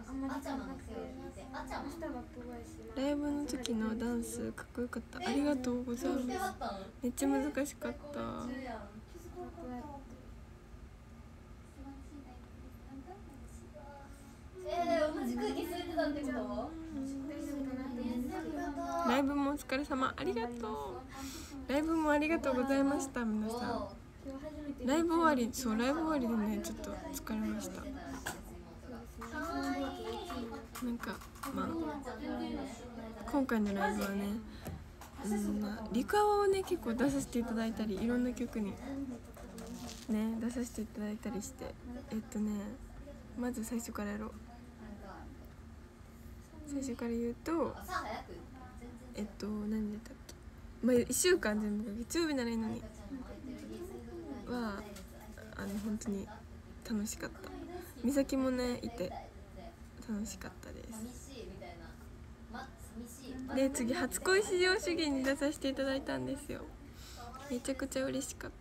ライブの時のダンスかっこよかった。ありがとうございます。めっちゃ難しかった。ライブもお疲れ様。ありがとう。ライブもありがとうございました。皆さんライブ終わり、そうライブ終わりでねちょっと疲れました。なんかまあ今回のライブはね、リカワをね結構出させていただいたり、いろんな曲にね出させていただいたりして、まず最初からやろう。最初から言うと何だったっけ、まあ1週間全部月曜日ならいいのには本当に楽しかった。美咲もねいて楽しかったです。で次初恋至上主義に出させていただいたんですよ。めちゃくちゃ嬉しかった。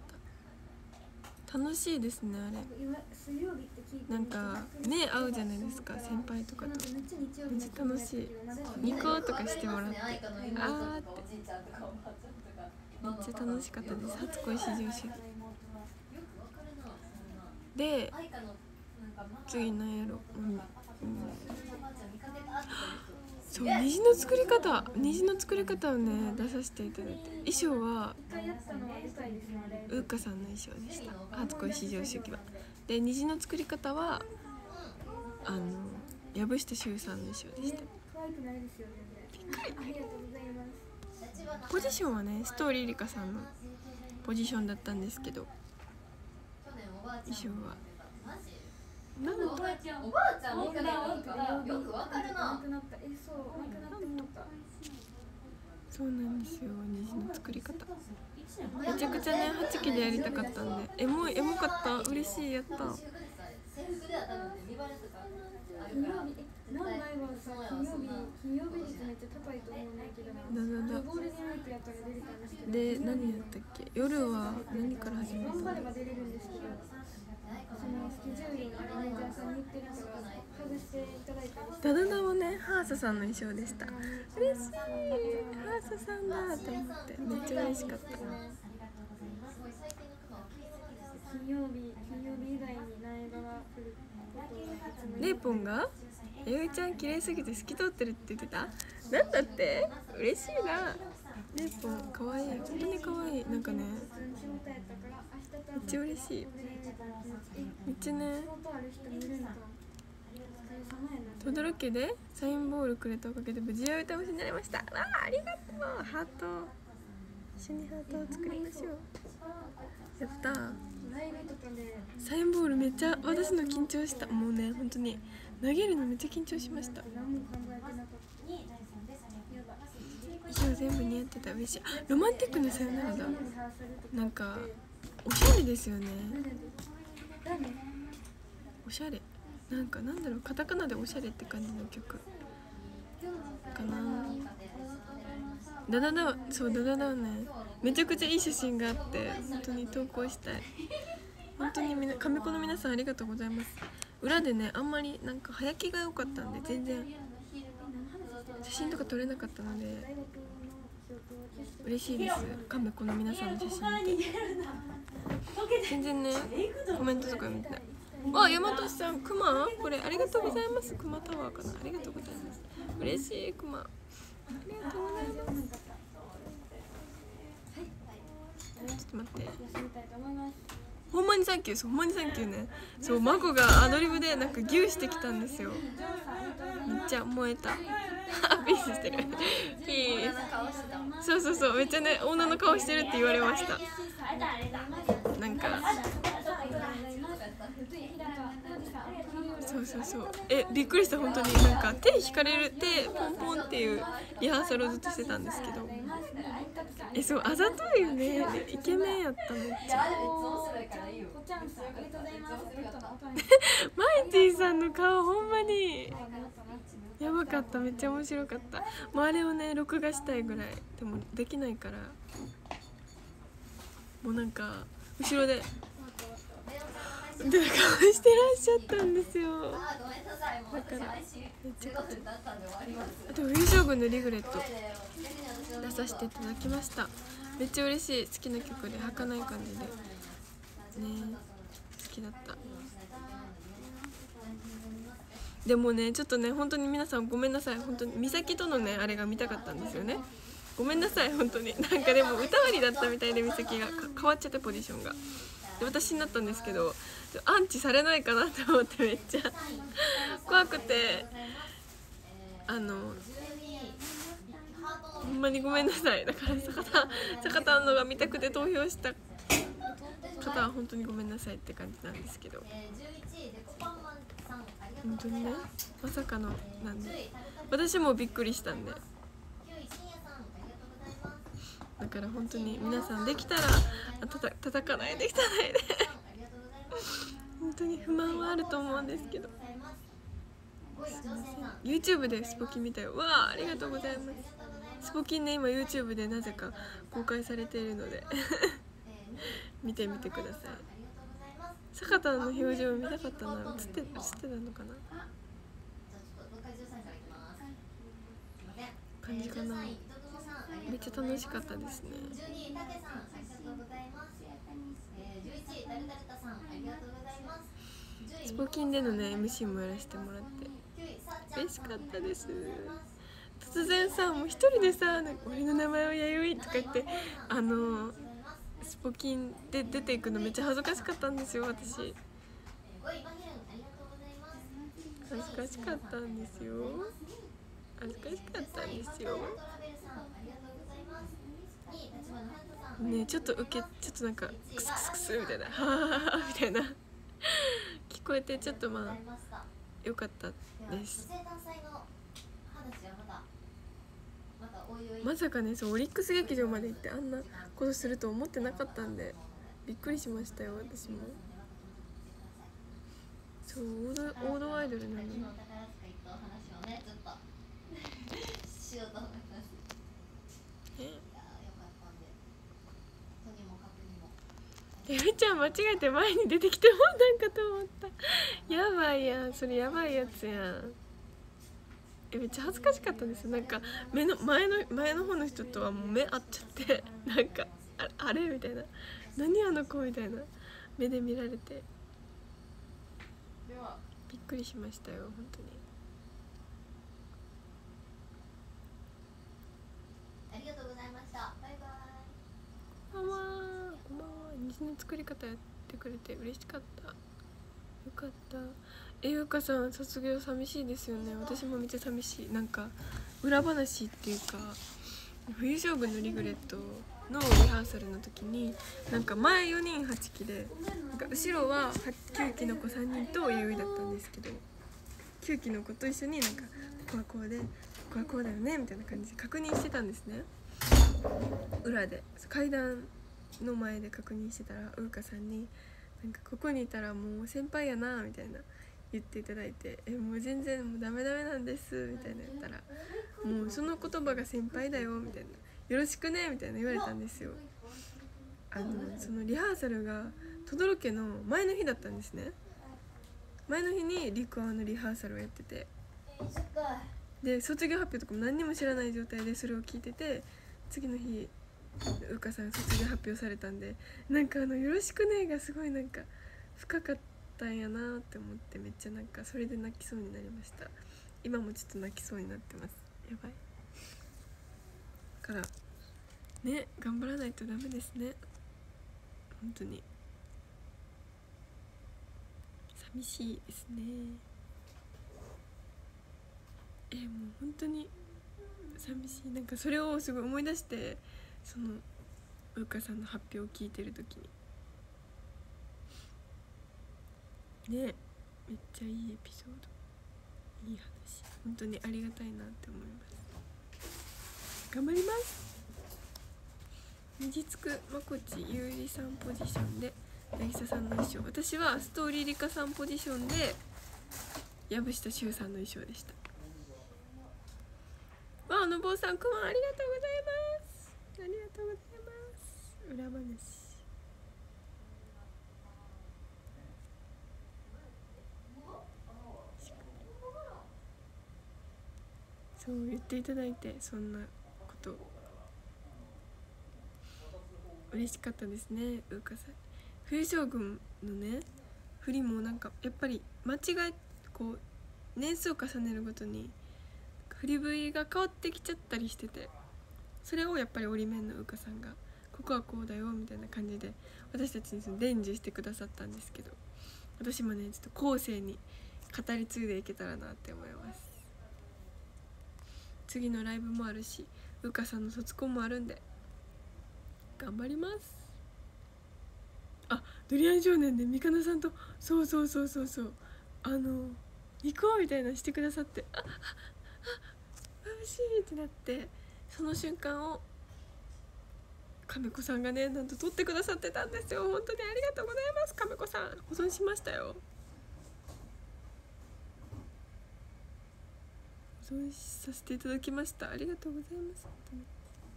楽しいですねあれ。なんか目合うじゃないですか、先輩とかと。めっちゃ楽しい。ニコとかしてもらって、あーってめっちゃ楽しかったです。初恋至上主義で次なんやろ、そう虹の作り方をね出させていただいて、衣装はウーカさんの衣装でした。初恋至上主義は。で虹の作り方は藪下柊さんの衣装でした。ポジションはねストーリーリカさんのポジションだったんですけど、衣装はなんだおばあちゃんよくわかるな。そうなんですよ。虹の作り方めちゃくちゃね8期でやりたかったんで、エモかった。嬉しい。やった。で何やったっけ、夜は何から始まったの。ダダダもねハーサさんの衣装でした。嬉しい、ハーサさんだと思ってめっちゃ嬉しかった。金曜日以外に苗場が来ることをレイポンがゆいちゃん綺麗すぎて透き通ってるって言ってた。なんだって、嬉しいな。レイポンかわいい、本当にかわいい。なんかねめっちゃ嬉しい。めっちゃね轟家でサインボールくれたおかげで無事会う楽しみになりました。わあ、ありがとう。ハート一緒にハートを作りましょう。やったー。サインボールめっちゃ私の緊張した。もうね本当に投げるのめっちゃ緊張しました。衣装全部似合ってた。嬉しい。ロマンティックなさよならだ。なんかおしゃれですよね。おしゃれ、なんかなんだろう、カタカナでおしゃれって感じの曲かな。ダダダ、そうダダダねめちゃくちゃいい写真があって本当に投稿したい。本当に亀子の皆さんありがとうございます。裏でねあんまりなんか早着が良かったんで全然写真とか撮れなかったので嬉しいです。亀子の皆さんの写真見て全然ねコメントとか見て、あ、山俊さん、クマこれありがとうございます。クマタワーかな、ありがとうございます。嬉しい。クマありがとうございます。ちょっと待って、ほんまにサンキュー。そうほんまにサンキューね。そうマコがアドリブでなんかギューしてきたんですよ。めっちゃ燃えたピースしてるピース。そうめっちゃね女の顔してるって言われました。なんかそうびっくりした。本当になんか手引かれる、手ポンポンっていうリハーサルをずっとしてたんですけど、そうあざといよね。イケメンやった。めっちゃマイティさんの顔ほんまにやばかった。めっちゃ面白かった。もうあれをね録画したいぐらい。でもできないからもうなんか後ろで出た顔してらっしゃったんですよ。だからめっちゃあと冬将軍のリグレット出させていただきました。めっちゃ嬉しい。好きな曲で儚い感じでね、好きだった。でもねちょっとね本当に皆さんごめんなさい。本当に美咲とのねあれが見たかったんですよね。ごめんなさい本当に。なんかでも歌割りだったみたいで美咲が変わっちゃってポジションがで私になったんですけど、アンチされないかなと思ってめっちゃ怖くて、ほんまにごめんなさい。だから坂田のが見たくて投票した方は本当にごめんなさいって感じなんですけど、本当にねまさかのなんで私もびっくりしたんで、だから本当に皆さんできたら叩かないで汚いで本当に不満はあると思うんですけど、すいません。 YouTube でスポキン見たよ。わあ、ありがとうございます。スポキンね今 YouTube でなぜか公開されているので見てみてください。坂田の表情見たかったな。映ってたのかな感じかな。めっちゃ楽しかったですね。スポキンでのね MC もやらせてもらって嬉しかったです。突然さもう一人でさ俺の名前は弥生とか言ってスポキンで出ていくのめっちゃ恥ずかしかったんですよ。私恥ずかしかったんですよ。恥ずかしかったんですよね。ちょっとなんかクスクスクスみたいなははははみたいな聞こえてちょっとまあ良かったです。まさかねそうオリックス劇場まで行ってあんなことすると思ってなかったんでびっくりしましたよ私も。そう王道アイドルなのにやめちゃん間違えて前に出てきてもなんかと思った。やばいやんそれ、やばいやつやん。めっちゃ恥ずかしかったです。なんか前の方の人とはもう目合っちゃってなんかあれみたいな、何あの子みたいな目で見られてびっくりしましたよ本当に。ありがとうございました。バイバイ。こんばんは。こんばんは。虹の作り方やってくれて嬉しかった。よかった。ゆうかさん卒業寂しいですよね。私もめっちゃ寂しい。なんか裏話っていうか冬将軍のリグレットのリハーサルの時になんか前4人8期でなんか後ろは9期の子3人と優衣だったんですけど、9期の子と一緒になんかここはこうでここはこうだよねみたいな感じで確認してたんですね。裏で階段の前で確認してたらうーかさんになんかここにいたらもう先輩やなみたいな言っていただいて、もう全然もうダメなんですみたいな言ったら、もうその言葉が先輩だよみたいな、よろしくねみたいな言われたんですよ。そのリハーサルが轟けの前の日だったんですね。前の日にリクアのリハーサルをやってて、で卒業発表とかも何にも知らない状態でそれを聞いてて、次の日うかさん卒業発表されたんで、なんかよろしくねがすごいなんか深かったんやなって思って、めっちゃなんかそれで泣きそうになりました。今もちょっと泣きそうになってます。やばいからね、頑張らないとダメですね本当に。寂しいですね。もう本当に寂しい。なんかそれをすごい思い出して、そのうかさんの発表を聞いてる時にね、めっちゃいいエピソード、いい話、本当にありがたいなって思います。頑張ります。虹つくまこちゆうりさんポジションで渚さんの衣装、私はストーリーリカさんポジションで藪下柊さんの衣装でした。わあ、のぼうさんくまありがとうございます。ありがとうございます。裏話そう言っていただいて、そんなこと嬉しかったですね。うかさん冬将軍のね振りもなんかやっぱり間違えこう年数を重ねるごとに振り部位が変わってきちゃったりしてて、それをやっぱり折り面のうかさんがここはこうだよみたいな感じで私たちにその伝授してくださったんですけど、私もねちょっと後世に語り継いでいけたらなって思います。次のライブもあるし、うかさんの卒コンもあるんで頑張ります。あ、ドリアン少年で三かなさんとそう行こうみたいなしてくださって、あ眩しいってなって、その瞬間を亀子さんがねなんと撮ってくださってたんですよ。本当にありがとうございます。亀子さん保存しましたよ。保存させていただきました。ありがとうございます。本当に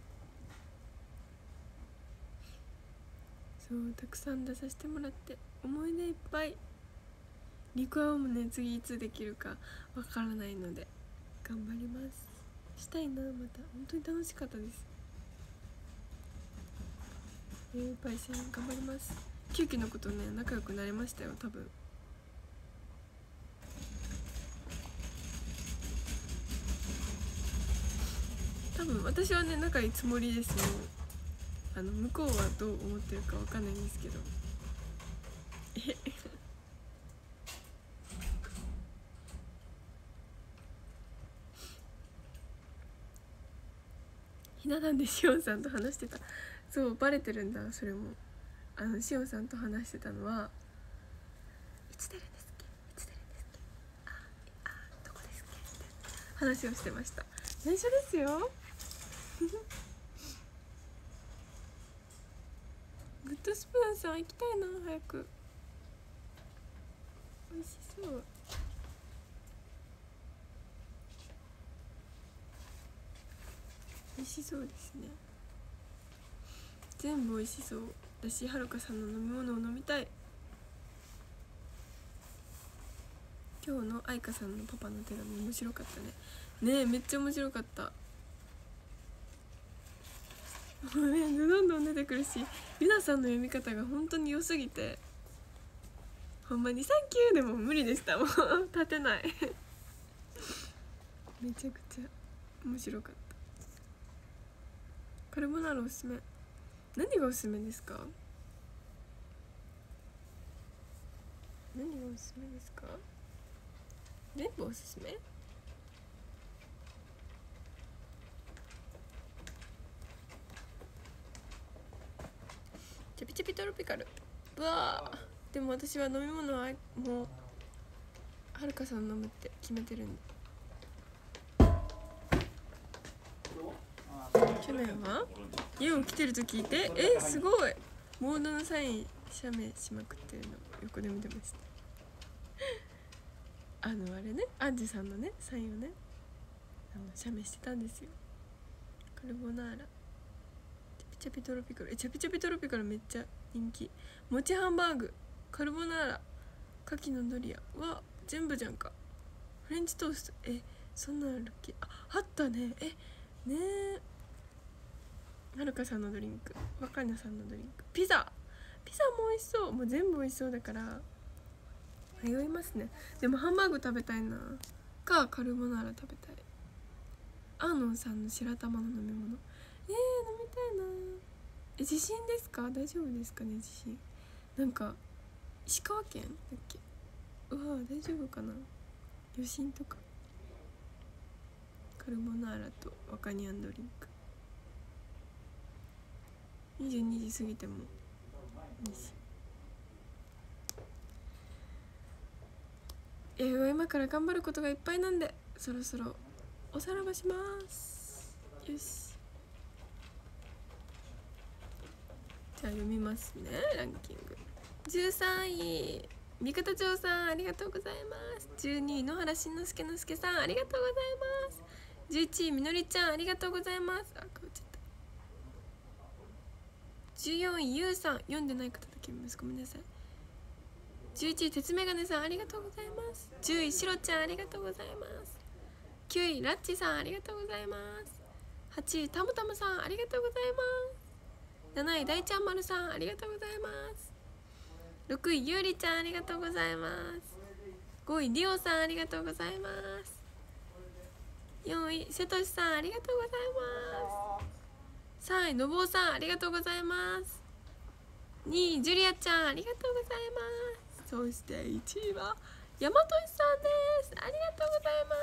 そうたくさん出させてもらって思い出いっぱい。リクワもね次いつできるかわからないので頑張ります。したいな、また本当に楽しかったです。パイセン頑張ります。キュウキのことね仲良くなれましたよ多分。私はね仲いいつもりですよ。向こうはどう思ってるかわかんないんですけどひな壇でしおんさんと話してた。そうバレてるんだ。それもしおんさんと話してたのはいつ出るんですっけ、いつ出るんですっけ、どこですっけって話をしてました。内緒ですよグッドスプーンさん行きたいな、早く。美味しそう。美味しそうですね。全部美味しそうだし、はるかさんの飲み物を飲みたい。今日の愛花さんのパパの手紙面白かったね。ねえめっちゃ面白かった。もうねどんどん出てくるし、ゆなさんの読み方が本当に良すぎて、ほんまにサンキューでも無理でした。もう立てないめちゃくちゃ面白かった。カルボナーラおすすめ。何がおすすめですか？何がおすすめですか？全部おすすめ？チャピチャピトロピカル。うわー、でも私は飲み物はもうはるかさん飲むって決めてるんで。去年は家を来てると聞いて、すごいモードのサイン写メしまくってるの横で見てましたあれね、アンジュさんのねサインをね写メしてたんですよ。カルボナーラ、チャピチャピトロピカル。チャピチャピトロピカルめっちゃ人気。もちハンバーグ、カルボナーラ、牡蠣のドリアは全部じゃんか。フレンチトースト、そんなのあるっけ？あったね。ねえ、はるかさんのドリンク、若菜さんのドリンク、ピザも美味しそう。もう全部美味しそうだから迷いますね。でもハンバーグ食べたいな、かカルボナーラ食べたい。アーノンさんの白玉の飲み物、飲みたいな。地震ですか？大丈夫ですかね、地震。なんか石川県だっけ？うわ大丈夫かな、余震とか。カルボナーラとワカニアンドリンク。22時過ぎても今から頑張ることがいっぱいなんで、そろそろおさらばします。よし、じゃあ読みますね。ランキング13位三方町さんありがとうございます。12位野原しんのすけのすけさんありがとうございます。11位みのりちゃんありがとうございます。変わっちゃった。14位ゆうさん、読んでない方だけ見ます、ごめんなさい。11位鉄メガネさんありがとうございます。10位しろちゃんありがとうございます。 9位ラッチさんありがとうございます。8位たむたむさんありがとうございます。7位大ちゃんまるさんありがとうございます。6位ゆうりちゃんありがとうございます。5位りおさんありがとうございます。4位せとしさんありがとうございます。3位のぼうさんありがとうございます。2位ジュリアちゃんありがとうございます。そして1位は大和さんです。ありがとうございます。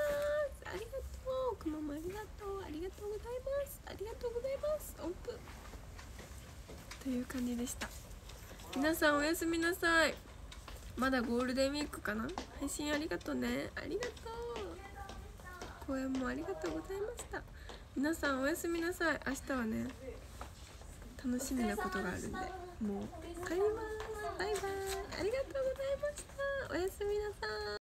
ありがとうくまもありがとう。ありがとうございます。ありがとうございます。音符という感じでした。皆さんおやすみなさい。まだゴールデンウィークかな。配信ありがとうね。ありがとう。公演もありがとうございました。皆さんおやすみなさい。明日はね楽しみなことがあるんでもう帰ります。バイバイ。ありがとうございました。おやすみなさい。